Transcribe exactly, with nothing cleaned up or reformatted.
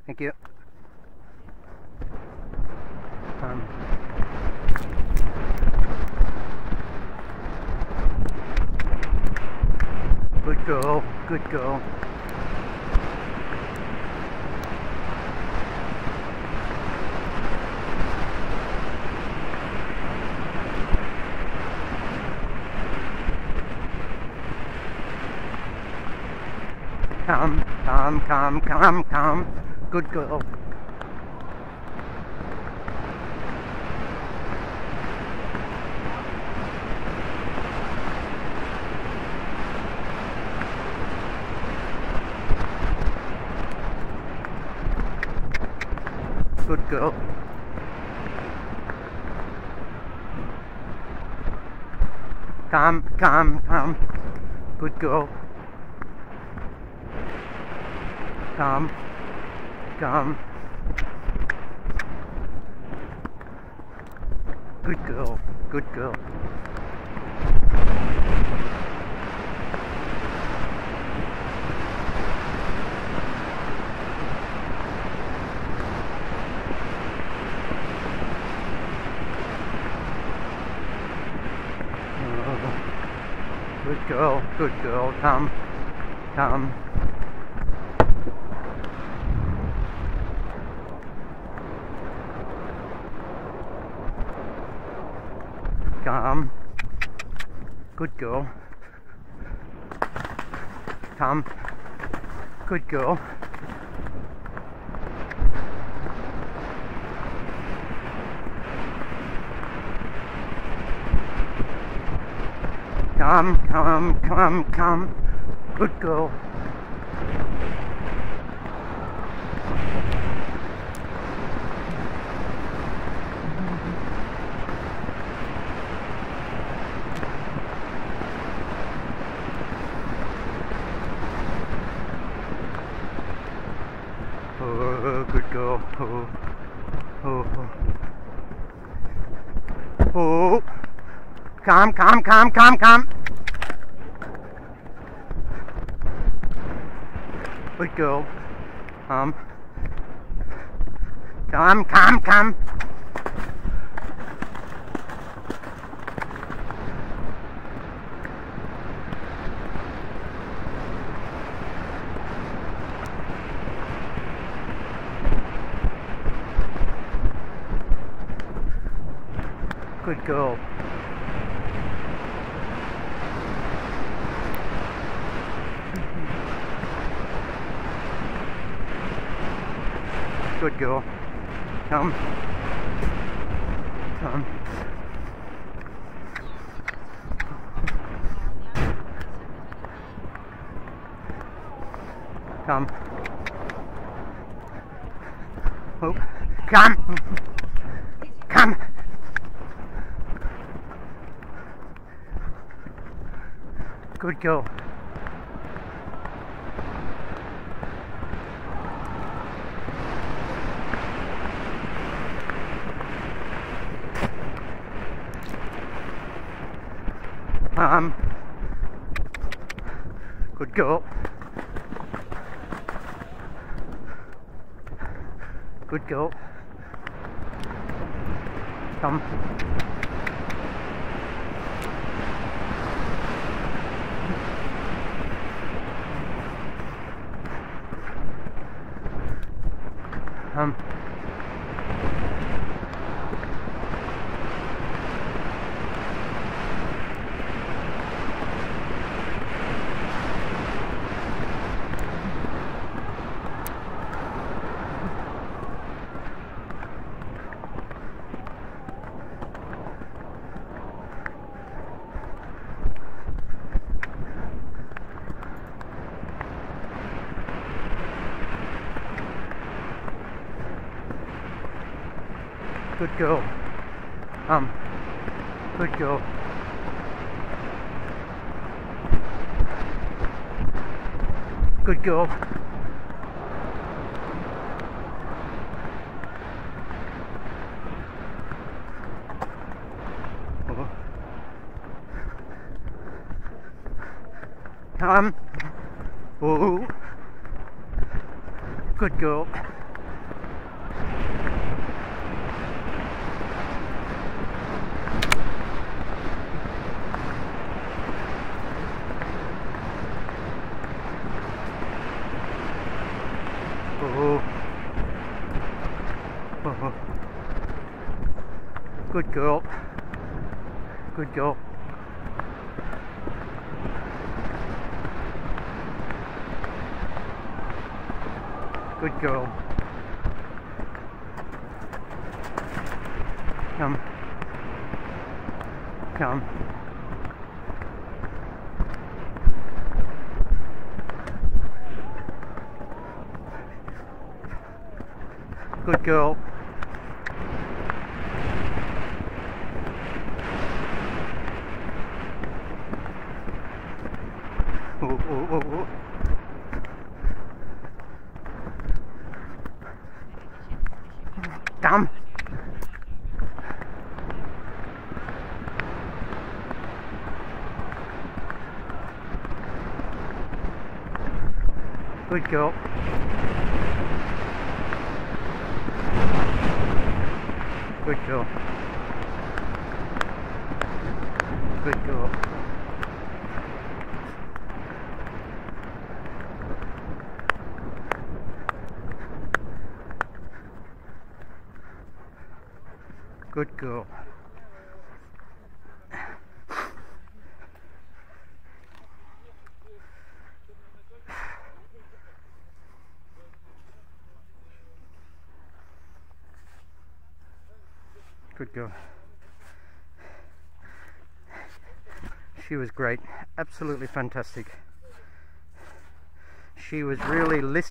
Thank you. Um, good girl, good girl. Come, come, come, come, come. Good girl. Good girl. Come, come, come. Good girl. Come, come. Good girl, good girl. Oh, good girl, good girl. Come, come. Come. Good girl. Come. Good girl. Come, come, come, come. Good girl. Oh, good girl. Oh, oh, oh. Oh. Come, come, come, come, come. Good girl. Um. Come, come, come. Good girl. Good girl. Come. Come. Come. Oh. Come. Come. Good girl. Um, good girl. Good girl. Come. Um. Good girl. Um, good girl. Good girl. Oh. Come. Oh. Good girl. Good girl. Good girl. Good girl. Come. Come. Good girl. Ooh, ooh, ooh, ooh. Come. Good girl. Good girl. Good girl. Good girl. Good girl. She was great. Absolutely fantastic. She was really listening.